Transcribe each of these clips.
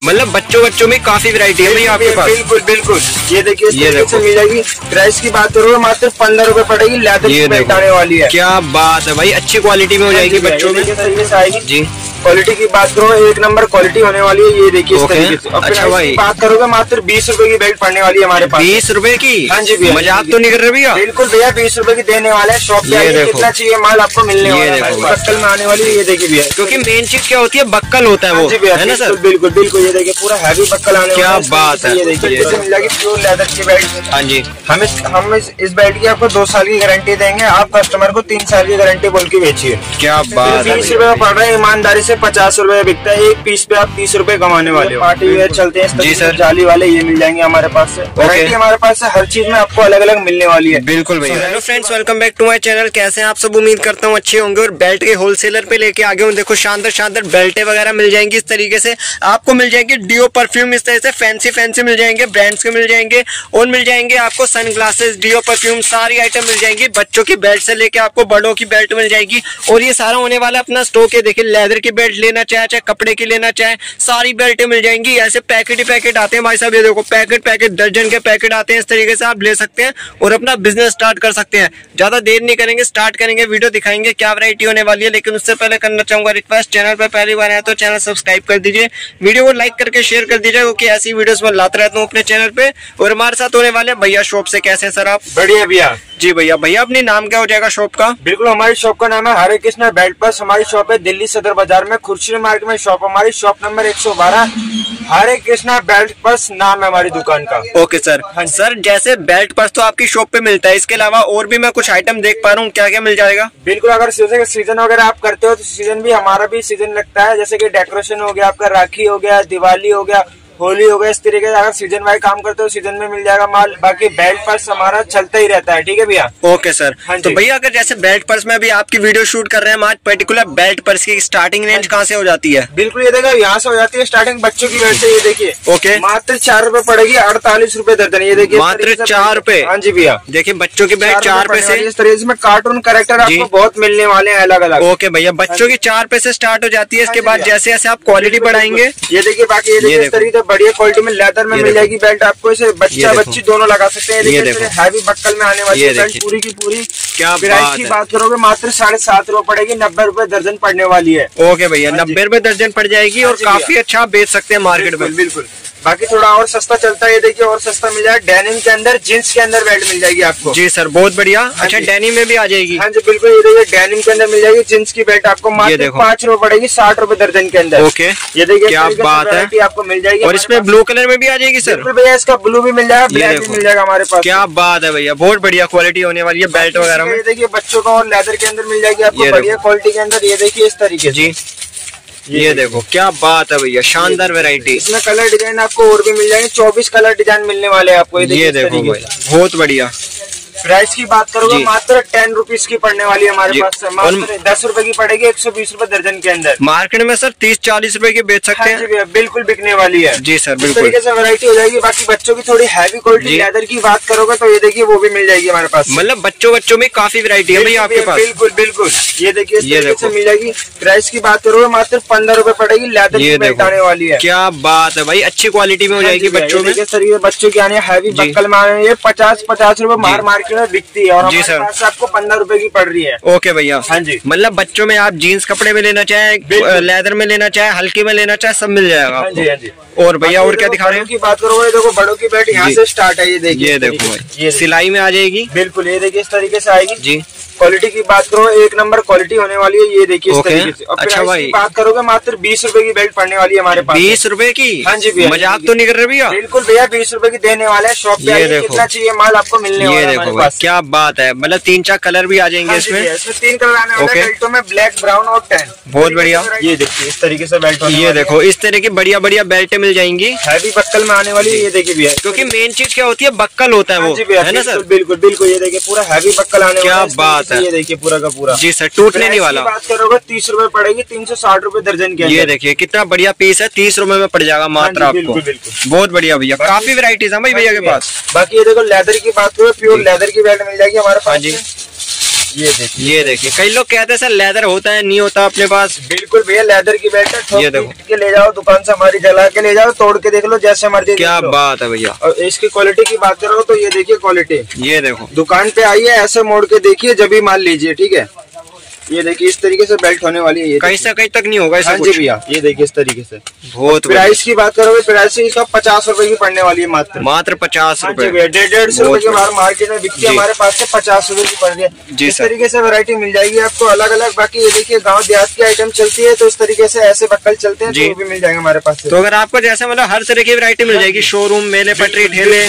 मतलब बच्चों में काफी वैरायटी है भैया आपके पास। बिल्कुल बिल्कुल, ये देखिए ये देखो मिल जाएगी। प्राइस की बात करोगे मात्र 15 रुपए पड़ेगी, लेदर की बेल्ट आने वाली है। क्या बात है भाई, अच्छी क्वालिटी में हो जाएगी बच्चों में आएगी जी। क्वालिटी की बात करो, एक नंबर क्वालिटी होने वाली है। ये देखिए इस तरीके से। अच्छा भाई, बात करोगे मात्र 20 रुपए की बेल्ट पड़ने वाली है हमारे पास। 20 रुपए की? हाँ जी भैया, मजाक तो नहीं कर रहे भैया? बिल्कुल भैया 20 रुपए की देने वाले हैं। शॉप पे कितना चाहिए माल आपको मिलने वाला है। बक्कल में आने वाली है, ये देखिए भैया, क्योंकि मेन चीज क्या होती है, बक्कल होता है वो, है ना सर? बिल्कुल बिल्कुल, ये देखिए पूरा हैवी बक्कल आने वाला है। क्या बात है, ये देखिए मिल जाएगी प्योर लेदर की बेल्ट। हाँ जी, हम इस बेल्ट की आपको 2 साल की गारंटी देंगे। आप कस्टमर को 3 साल की गारंटी बोल के बेचिए। क्या बात है। 20 रुपए पड़ रहा है, ईमानदारी से 50 रुपए बिकता है। एक पीस पे आप 30 रुपए कमाने वाले हो। पार्टी वेयर चलते हैं जी सर, जाली वाले ये मिल जाएंगे हमारे पास से। वैरायटी हमारे पास से हर चीज में आपको अलग अलग मिलने वाली है। बिल्कुल भैया। Hello friends, welcome back to my channel. कैसे हैं आप सब? उम्मीद करता हूँ अच्छे होंगे। और बेल्ट के होलसेलर पे लेके आ गए हूँ। देखो शानदार बेल्टें वगैरह मिल जाएंगी इस तरीके से। आपको मिल जाएंगे डियो परफ्यूम, इस तरह से फैंसी मिल जाएंगे, ब्रांड्स के मिल जाएंगे। और मिल जाएंगे आपको सन ग्लासेस, डियो परफ्यूम, सारी आइटम मिल जाएंगी। बच्चों की बेल्ट से लेके आपको बड़ों की बेल्ट मिल जाएगी। और ये सारा होने वाला अपना स्टॉक है। देखिए लेदर की बेल्ट लेना चाहे कपड़े की लेना चाहे, सारी बेल्टें मिल जाएंगी। ऐसे पैकेट ही पैकेट आते हैं भाई साहब। ये देखो पैकेट दर्जन के पैकेट आते हैं। इस तरीके से आप ले सकते हैं और अपना बिजनेस स्टार्ट कर सकते हैं। ज्यादा देर नहीं करेंगे, स्टार्ट करेंगे, वीडियो दिखाएंगे क्या वैरायटी होने वाली है। लेकिन उससे पहले करना चाहूंगा रिक्वेस्ट, चैनल पर पहली बार आए तो चैनल सब्सक्राइब कर दीजिए, वीडियो को लाइक करके शेयर कर दीजिए, क्योंकि ऐसी वीडियोस मैं लाता रहता हूँ अपने चैनल पे। और हमारे साथ होने वाले भैया शॉप से। कैसे हैं सर आप? बढ़िया भैया जी भैया। भैया अपनी नाम क्या हो जाएगा शॉप का? बिल्कुल, हमारी शॉप का नाम है हरे कृष्णा बेल्ट पर्स। हमारी शॉप है दिल्ली सदर बाजार में, खुर्शीद मार्केट में शॉप। हमारी shop number 112, Hare Krishna belt purse नाम है हमारी दुकान का। Okay sir. हाँ सर, जैसे बेल्ट पर्स तो आपकी शॉप पे मिलता है, इसके अलावा और भी मैं कुछ आइटम देख पा रहा हूँ, क्या क्या मिल जाएगा? बिल्कुल, अगर सीजन वगैरह आप करते हो तो सीजन भी हमारा भी सीजन लगता है। जैसे कि डेकोरेशन हो गया आपका, राखी हो गया, दिवाली हो गया, होली हो गया, इस तरीके से अगर सीजन वाइज काम करते हो सीजन में मिल जाएगा माल। बाकी बेल्ट पर्स हमारा चलता ही रहता है। ठीक है भैया? Okay sir. तो भैया अगर जैसे बेल्ट पर्स में अभी आपकी वीडियो शूट कर रहे हैं, आज पर्टिकुलर बेल्ट पर्स की स्टार्टिंग रेंज कहाँ से हो जाती है? बिल्कुल, ये देखो यहाँ से हो जाती है स्टार्टिंग बच्चों की बेल्ट से। ये देखिए ओके, मात्र 4 रुपए पड़ेगी, 48 रुपए दर्जन। ये देखिए मात्र 4 रुपए। हाँ जी भैया, देखिए बच्चों की बेल्ट 4 रुपए से। इस तरीके से कार्टून कैरेक्टर आपको बहुत मिलने वाले हैं अलग अलग। ओके भैया, बच्चों की 4 रुपए से स्टार्ट हो जाती है। इसके बाद जैसे जैसे आप क्वालिटी बढ़ाएंगे, ये देखिए बाकी ये देखिए इस तरीके से बढ़िया क्वालिटी में लेदर में मिल जाएगी बेल्ट आपको। इसे बच्चा बच्ची दोनों लगा सकते हैं। ये देखो हैवी बक्कल में आने वाली बेल्ट पूरी की पूरी। क्या प्राइस की बात करोगे मात्र 7.5 रुपए पड़ेगी, 90 रुपए दर्जन पड़ने वाली है। ओके भैया, 90 रुपए दर्जन पड़ जाएगी और काफी अच्छा बेच सकते हैं मार्केट में। बिल्कुल, बाकी थोड़ा और सस्ता चलता है। ये देखिए और सस्ता मिल जाएगा, डेनिम के अंदर, जींस के अंदर बेल्ट मिल जाएगी आपको। जी सर, बहुत बढ़िया। अच्छा, डेनिम में भी आ जाएगी? हाँ जी बिल्कुल, ये देखिए डेनिम के अंदर मिल जाएगी जींस की बेल्ट आपको मात्र 5 रुपए पड़ेगी, 60 रुपए दर्जन के अंदर। ओके, ये देखिए क्या बात है, आपको मिल जाएगी। और इसमें ब्लू कलर में भी आ जाएगी सर? बिल्कुल भैया, इसका ब्लू भी मिल जाएगा, ब्लैक भी मिल जाएगा हमारे पास। क्या बात है भैया, बहुत बढ़िया क्वालिटी होने वाली है बेल्ट वगैरह में। ये देखिए बच्चों का और लेदर के अंदर मिल जाएगी आपको बढ़िया क्वालिटी के अंदर। ये देखिए इस तरीके जी, ये देखो क्या बात है भैया, शानदार वैरायटी। इसमें कलर डिजाइन आपको और भी मिल जाएंगे, 24 कलर डिजाइन मिलने वाले हैं आपको। ये देखो भैया, बहुत बढ़िया। प्राइस की बात करोगे मात्र 10 रुपीज की पड़ने वाली है हमारे पास। मात्र 10 रुपए की पड़ेगी, 120 रुपए दर्जन के अंदर। मार्केट में सर 30-40 रुपए की बेच सकते हैं। बिल्कुल बिकने वाली है। जी सर, बिल्कुल। इस तरीके से वैरायटी हो जाएगी। बाकी बच्चों की थोड़ी हैवी क्वालिटी लेदर की बात करोगे तो ये देखिए वो भी मिल जाएगी हमारे पास। मतलब बच्चों में काफी वैरायटी है भैया आपके पास। बिल्कुल बिल्कुल, ये देखिए इस तरीके से मिल जाएगी। प्राइस की बात करोगे मात्र 15 रुपए पड़ेगी, लेदर की बेल्ट आने वाली है। क्या बात है भाई, अच्छी क्वालिटी में हो जाएगी बच्चों में। इस तरीके बच्चों की आने हैवी बक्कल में आने, ये 50 रुपए मार्केट में बिकती है और जी सर, आपको 15 रुपए की पड़ रही है। ओके भैया। हाँ जी, मतलब बच्चों में आप जीन्स कपड़े में लेना चाहे, लेदर में लेना चाहे, हल्के में लेना चाहे, सब मिल जाएगा। हाँ जी, हाँ जी। और भैया और क्या दिखा रहे हैं? की बात करोगे देखो बड़ों की बेल्ट यहाँ से स्टार्ट है। ये देखिए, ये देखो भाई, ये सिलाई में आ जाएगी। बिल्कुल, ये देखिए इस तरीके से आएगी जी। क्वालिटी की बात करो, एक नंबर क्वालिटी होने वाली है। ये देखिए इस तरीके से। अच्छा भाई, बात करोगे मात्र 20 रुपए की बेल्ट पड़ने वाली है हमारे पास। 20 रुपए की? हाँ जी भैया, मजाक तो नहीं कर रहे भैया? बिल्कुल भैया, 20 रुपए की देने वाले हैं। शॉप पे कितना चाहिए माल आपको मिलने वाला है हमारे पास। क्या बात है, मतलब 3-4 कलर भी आ जाएंगे इसमें। 3 कलर आने वाले हैं बेल्टों में, ब्लैक, ब्राउन और टैन। बहुत बढ़िया। ये देखिए इस तरीके से बेल्ट। ये देखो इस तरह की बढ़िया बेल्टें मिल जाएंगी, हैवी बक्कल में आने वाली। ये देखिए भैया, क्योंकि मेन चीज क्या होती है, बक्कल होता है वो, है ना सर? बिल्कुल बिल्कुल, ये देखिए पूरा हैवी बक्कल आने वाला है। क्या बात है, ये देखिए पूरा का पूरा। जी सर, टूटने नहीं वाला। बात करोगे 30 रुपए पड़ेगी, 360 रुपए दर्जन के। ये देखिए कितना बढ़िया पीस है, 30 रुपए में पड़ जाएगा मात्र आपको। बहुत बढ़िया भैया, काफी वैरायटीज है भाई भैया के पास। बाकी ये देखो लेदर की बात करो, प्योर लेदर की बेल्ट मिल जाएगी हमारे पास। ये देखिए कई लोग कहते हैं सर लेदर होता है, नहीं होता अपने पास। बिल्कुल भैया लेदर की बेल्ट है। ये देखो के ले जाओ दुकान से, हमारी जला के ले जाओ, तोड़ के देख लो, जैसे मर्जी। क्या बात है भैया। और इसकी क्वालिटी की बात करो तो ये देखिए क्वालिटी, ये देखो दुकान पे आइए, ऐसे मोड़ के देखिए, जब भी माल लीजिए, ठीक है। ये देखिए इस तरीके से बेल्ट होने वाली है, ये कहीं से कहीं तक नहीं होगा। हाँ जी भैया, ये देखिए इस तरीके से। बहुत प्राइस की बात करोगे, प्राइस इसका 50 रुपए की पड़ने वाली है, मात्र 50 रुपए। 150 रुपए के बाहर मार्केट में बिकती है, हमारे पास से 50 रुपए की पड़ रही है। इस तरीके से वैरायटी मिल जाएगी आपको अलग अलग। बाकी ये देखिए गाँव देहात की आइटम चलती है, तो इस तरीके से ऐसे बक्कल चलते हैं, तो भी मिल जाएंगे हमारे पास। तो अगर आपको जैसे मतलब हर तरह की वैरायटी मिल जाएगी, शोरूम, मेले, पटरी, ठेले।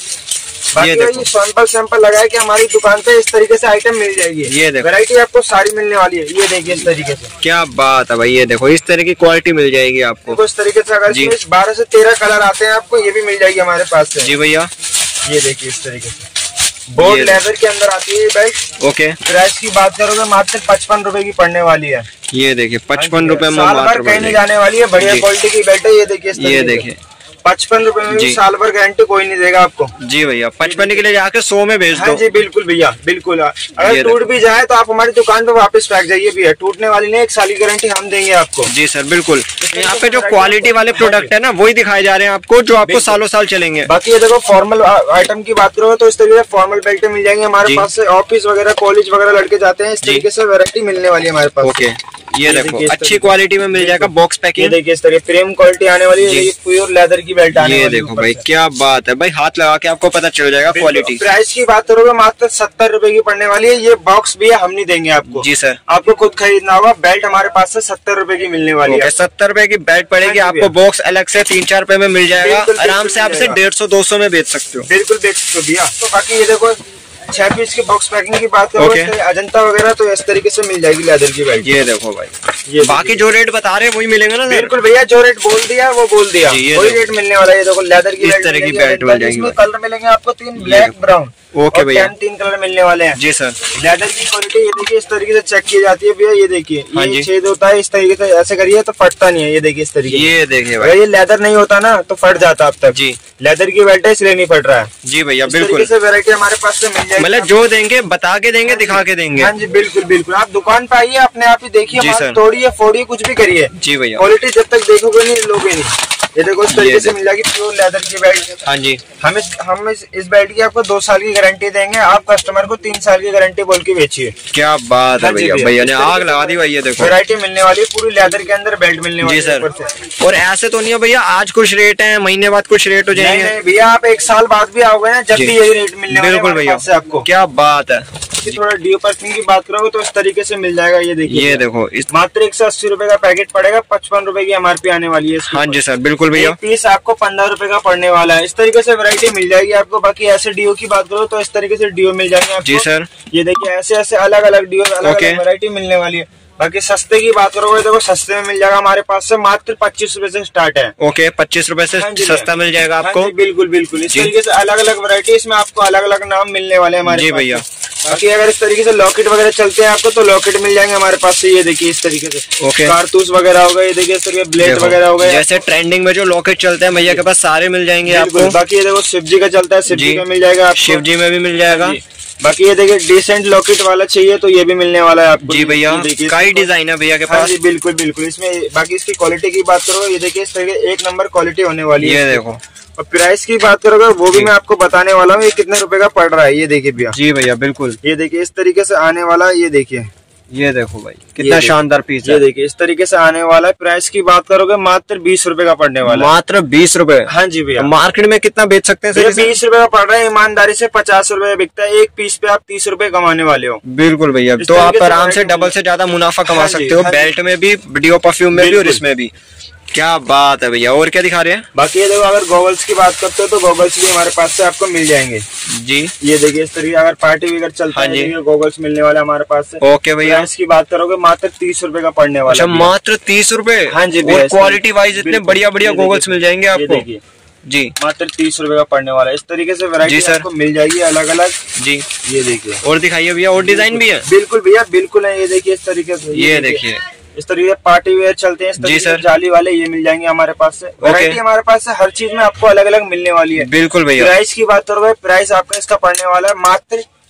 ये देखो सैंपल लगाया कि हमारी दुकान पे इस तरीके से आइटम मिल जाएगी। ये देखो वैरायटी आपको सारी मिलने वाली है, ये देखिए इस तरीके से। क्या बात है भाई, ये देखो इस तरह की क्वालिटी मिल जाएगी आपको। इस तरीके से अगर 12 से 13 कलर आते हैं आपको, ये भी मिल जाएगी हमारे पास से। जी भैया, ये देखिए इस तरीके से बोर्ड लेदर के अंदर आती है ये बेल्ट। ओके, प्राइस की बात करोगे मात्र 55 रुपए की पड़ने वाली है। ये देखिए 55 रुपए में मात्र कहीं नहीं जाने वाली है, बढ़िया क्वालिटी की बेल्ट है। ये देखिए, ये देखिए 55 रुपए में भी साल भर गारंटी कोई नहीं देगा आपको। जी भैया, 55 के लिए जाके 100 में भेज दो। जी बिल्कुल भैया, बिल्कुल। अगर टूट भी जाए तो आप हमारी दुकान पे वापस फेंक जाइए भैया, टूटने वाली नहीं, 1 साल की गारंटी हम देंगे आपको। जी सर बिल्कुल। यहाँ पे जो क्वालिटी वाले प्रोडक्ट है ना, वही दिखाए जा रहे हैं आपको, जो आपको सालों साल चलेंगे। बाकी ये देखो फॉर्मल आइटम की बात करो तो इस तरीके से फॉर्मल बेल्ट मिल जाएंगे हमारे पास से। ऑफिस वगैरह, कॉलेज वगैरह लड़के जाते हैं, इस तरीके से वैरायटी मिलने वाली है हमारे पास। ओके, ये देखो अच्छी क्वालिटी में मिल जाएगा, बॉक्स पैकिंग। ये देखिए इस तरह प्रीमियम क्वालिटी आने वाली है, प्योर लेदर की बेल्ट आने वाली है। ये देखो भाई, क्या बात है भाई, हाथ लगा के आपको पता चल जाएगा क्वालिटी। प्राइस की बात करोगे मात्र 70 रुपए की पड़ने वाली है। ये बॉक्स भी हम नहीं देंगे आपको। जी सर, आपको खुद खरीदना होगा। बेल्ट हमारे पास से 70 रुपए की मिलने वाली है। 70 रुपए की बेल्ट पड़ेगी आपको, बॉक्स अलग से 3-4 रुपए में मिल जाएगा। आराम से आपसे 150-200 में बेच सकते हो। बिल्कुल बेच सकते हो भैया। तो बाकी ये देखो 6 पीस की बॉक्स पैकिंग की बात करो, अजंता वगैरह, तो इस तरीके से मिल जाएगी लेदर की बेल्ट। ये देखो भाई, ये बाकी जो रेट बता रहे हैं वही मिलेंगे ना। बिल्कुल भैया, जो रेट बोल दिया वो बोल दिया, वही रेट मिलने वाला है। ये देखो लेदर की इस तरह की बेल्ट मिल जाएगी। कलर मिलेंगे आपको 3, ब्लैक, ब्राउन। ओके भैया, 3 कलर मिलने वाले हैं। जी सर। लेदर की क्वालिटी ये देखिए इस तरीके से चेक की जाती है भैया। ये देखिए ये छेद होता है, इस तरीके से ऐसे करिए तो फटता नहीं है। ये देखिए इस तरीके, ये देखिए अगर ये लेदर नहीं होता ना तो फट जाता अब तक। जी, लेदर की बेल्ट है इसलिए नहीं फट रहा है। जी भैया बिल्कुल। से वैरायटी हमारे पास से मिल जाएगी, मतलब जो देंगे बता के देंगे, दिखा के देंगे। हाँ जी बिल्कुल बिल्कुल। आप दुकान पे आइए, अपने आप ही देखिए, तोड़िए फोड़िए कुछ भी करिए। जी भैया, क्वालिटी जब तक देखोगे नहीं लोगे नहीं। ये देखो इस तरीके से मिल जाएगी प्योर लेदर की बेल्ट। हाँ जी, हम इस बेल्ट की आपको 2 साल की गारंटी देंगे। आप कस्टमर को 3 साल की गारंटी बोल के बेचिए। क्या बात है भैया, भैया ने आग लगा दी भाई। ये देखो वैरायटी मिलने वाली है, पूरी लेदर के अंदर बेल्ट मिलने वाली है। जी सर। और ऐसे तो नहीं है भैया आज कुछ रेट है, महीने बाद कुछ रेट हो जाएंगे? नहीं भैया, आप 1 साल बाद भी आओगे ना, जब भी यही रेट मिलने वाला है। बिल्कुल भैया आपको। क्या बात है। थोड़ा डीओ परफ्यूम की बात करोगे तो इस तरीके से मिल जाएगा। ये देखिए, ये देखो इस मात्र 180 रुपए का पैकेट पड़ेगा, 55 रुपए की MRP आने वाली है। हाँ जी सर बिल्कुल भैया। पीस आपको 15 रुपए का पड़ने वाला है। इस तरीके से वैरायटी मिल जाएगी आपको। बाकी ऐसे डीओ की बात करो तो इस तरीके से डीओ मिल जाएंगे आपको। जी सर। ये देखिए ऐसे ऐसे अलग अलग डीओ, अलग अलग वैरायटी मिलने वाली है। बाकी सस्ते की बात करोगे देखो सस्ते में मिल जाएगा हमारे पास से, मात्र 25 रुपए से स्टार्ट है। ओके, 25 रुपए से सस्ता मिल जाएगा आपको। बिल्कुल बिल्कुल। इस तरीके से अलग अलग वैरायटी, इसमें आपको अलग अलग नाम मिलने वाले हैं हमारे। जी भैया। बाकी अगर इस तरीके से लॉकेट वगैरह चलते हैं आपको, तो लॉकेट मिल जाएंगे हमारे पास से। ये देखिए इस तरीके से। ओके, कारतूस वगैरह हो गए, ये देखिए इस तरीके ब्लेड वगैरह हो गए। जैसे ट्रेंडिंग में जो लॉकेट चलते हैं भैया के पास सारे मिल जाएंगे आपको। बाकी ये देखो शिव जी का चलता है, शिव जी का मिल जाएगा, शिव जी में भी मिल जाएगा। बाकी ये देखिए डिसेंट लॉकेट वाला चाहिए तो ये भी मिलने वाला है आपको। जी भैया, कई डिजाइन है भैया के पास। जी बिल्कुल बिल्कुल। इसमें बाकी इसकी क्वालिटी की बात करो, ये देखिए इस तरीके 1 नंबर क्वालिटी होने वाली है। ये देखो, और प्राइस की बात करोगे वो भी मैं आपको बताने वाला हूँ, ये कितने रुपए का पड़ रहा है। ये देखिए भैया। जी भैया बिल्कुल। ये देखिए इस तरीके से आने वाला है। ये देखिए, ये देखो भाई कितना शानदार पीस है। ये देखिए इस तरीके से आने वाला है। प्राइस की बात करोगे मात्र 20 रुपए का पड़ने वाला है। मात्र 20 रुपए? हाँ जी भैया। मार्केट में कितना बेच सकते हैं? 20 रुपए का पड़ रहा है, ईमानदारी से 50 रुपए बिकता है। एक पीस पे आप 30 रुपए कमाने वाले हो। बिल्कुल भैया, तो आप आराम से डबल से ज्यादा मुनाफा कमा सकते हो, बेल्ट में भी, डीओ परफ्यूम में भी और इसमें भी। क्या बात है भैया। और क्या दिखा रहे हैं? बाकी ये देखो अगर गॉगल्स की बात करते हो तो गॉगल्स भी हमारे पास से आपको मिल जाएंगे। जी, ये देखिए इस तरीके अगर पार्टी वगैरह चलता है, गॉगल्स मिलने वाले हमारे पास से। ओके भैया। इसकी बात करोगे मात्र 30 रुपए का पड़ने वाला। अच्छा, मात्र 30 रुपए? हाँ जी। और क्वालिटी वाइज इतने बढ़िया बढ़िया गॉगल्स मिल जाएंगे आपको। जी, मात्र 30 रुपए का पड़ने वाला है। इस तरीके से वैरायटी आपको मिल जाएगी अलग अलग। जी, ये देखिए। और दिखाइए भैया, और डिजाइन भी है? बिल्कुल भैया बिल्कुल है। ये देखिए इस तरीके से, ये देखिए इस तरीके पार्टी वेयर चलते हैं, इस तरीके से जाली वाले ये मिल जाएंगे हमारे पास से। वैरायटी हमारे पास से हर चीज में आपको अलग अलग मिलने वाली है। बिल्कुल भैया। प्राइस की बात करोगे, प्राइस आपका इसका पड़ने वाला है मात्र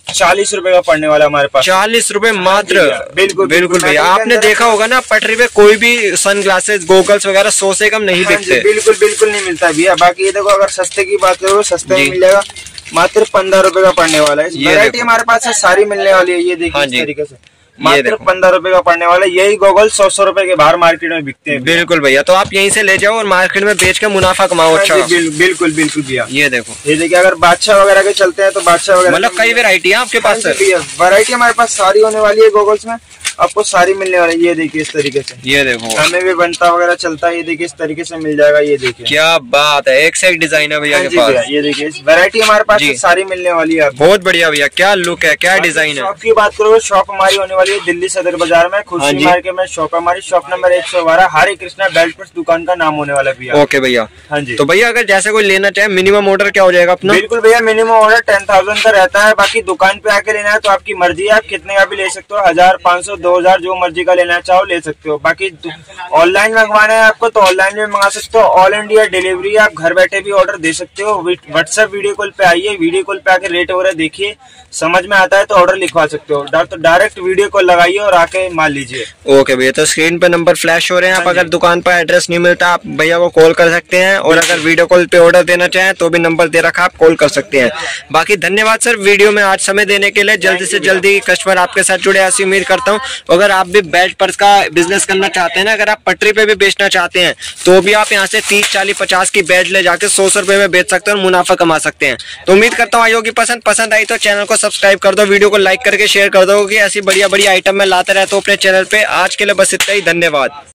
40 रुपए का पड़ने वाला हमारे पास। 40 रुपए मात्र। बिल्कुल बिल्कुल भैया, आपने देखा होगा ना पटरी पे कोई भी सन ग्लासेस गोगल्स वगैरह 100 से कम नहीं बिकते। बिल्कुल बिल्कुल नहीं मिलता भैया। बाकी ये देखो, अगर सस्ते की बात करो सस्ते में मिल जाएगा, मात्र 15 रुपए का पड़ने वाला है। वैरायटी हमारे पास है, सारी मिलने वाली है। ये देखिए इस तरीके से मात्र 15 रुपए का पड़ने वाला है। यही गॉगल 100 रुपए के बाहर मार्केट में बिकते हैं। बिल्कुल भैया, तो आप यहीं से ले जाओ और मार्केट में बेच के मुनाफा कमाओ। अच्छा बिल्कुल बिल्कुल भैया। ये देखो, ये देखिए, अगर बादशाह वगैरह के चलते हैं तो बादशाह वगैरह, मतलब कई वैरायटी है आपके पास। वैरायटी हमारे पास सारी होने वाली है गॉगल्स में, आपको सारी मिलने वाली है। ये देखिए इस तरीके से, ये देखो हमें भी बनता वगैरह चलता है। ये देखिए इस तरीके से मिल जाएगा। ये देखिए क्या बात है, एक से एक डिजाइन है भैया के पास। ये देखिए वैरायटी हमारे पास सारी मिलने वाली है। बहुत बढ़िया भैया, क्या लुक है, क्या डिजाइन है। शॉप की बात करोगे, शॉप हमारी होने वाली है दिल्ली सदर बाजार में, खुशी मार्केट में शॉप है हमारी। Shop number 112, Hare Krishna belt purse दुकान का नाम होने वाला भैया। ओके भैया। हाँ जी। तो भैया अगर जैसे कोई लेना चाहे, मिनिमम ऑर्डर क्या हो जाएगा अपना? बिल्कुल भैया, मिनिमम ऑर्डर 10,000 का रहता है। बाकी दुकान पे आके लेना है तो आपकी मर्जी है, आप कितने का भी ले सकते हो। 1000, 500, 2000 जो मर्जी का लेना चाहो ले सकते हो। बाकी ऑनलाइन मंगवाना है आपको तो ऑनलाइन भी मंगा सकते हो। ऑल इंडिया डिलीवरी, आप घर बैठे भी ऑर्डर दे सकते हो। व्हाट्सएप वीडियो कॉल पे आइए, वीडियो कॉल पे आके रेट वगैरह देखिए, समझ में आता है तो ऑर्डर लिखवा सकते हो। तो डायरेक्ट वीडियो कॉल लगाइए और आके मान लीजिए। ओके भैया, तो स्क्रीन पे नंबर फ्लैश हो रहे हैं। आप अगर दुकान पर एड्रेस नहीं मिलता, आप भैया को कॉल कर सकते हैं। और अगर वीडियो कॉल पे ऑर्डर देना चाहें तो भी नंबर दे रखा, आप कॉल कर सकते हैं। बाकी धन्यवाद सर वीडियो में आज समय देने के लिए। जल्दी से जल्दी कस्टमर आपके साथ जुड़े, ऐसी उम्मीद करता हूँ। अगर आप भी बेल्ट पर्स का बिजनेस करना चाहते हैं ना, अगर आप पटरी पे भी बेचना चाहते हैं तो भी आप यहाँ से 30, 40, 50 की बेल्ट ले जाके 100 रुपए में बेच सकते हैं और मुनाफा कमा सकते हैं। तो उम्मीद करता हूँ आई होगी पसंद आई तो चैनल को सब्सक्राइब कर दो, वीडियो को लाइक करके शेयर कर दो कि ऐसी बढ़िया बढ़िया आइटम मैं लाता रहता हूँ अपने चैनल पे। आज के लिए बस इतना ही, धन्यवाद।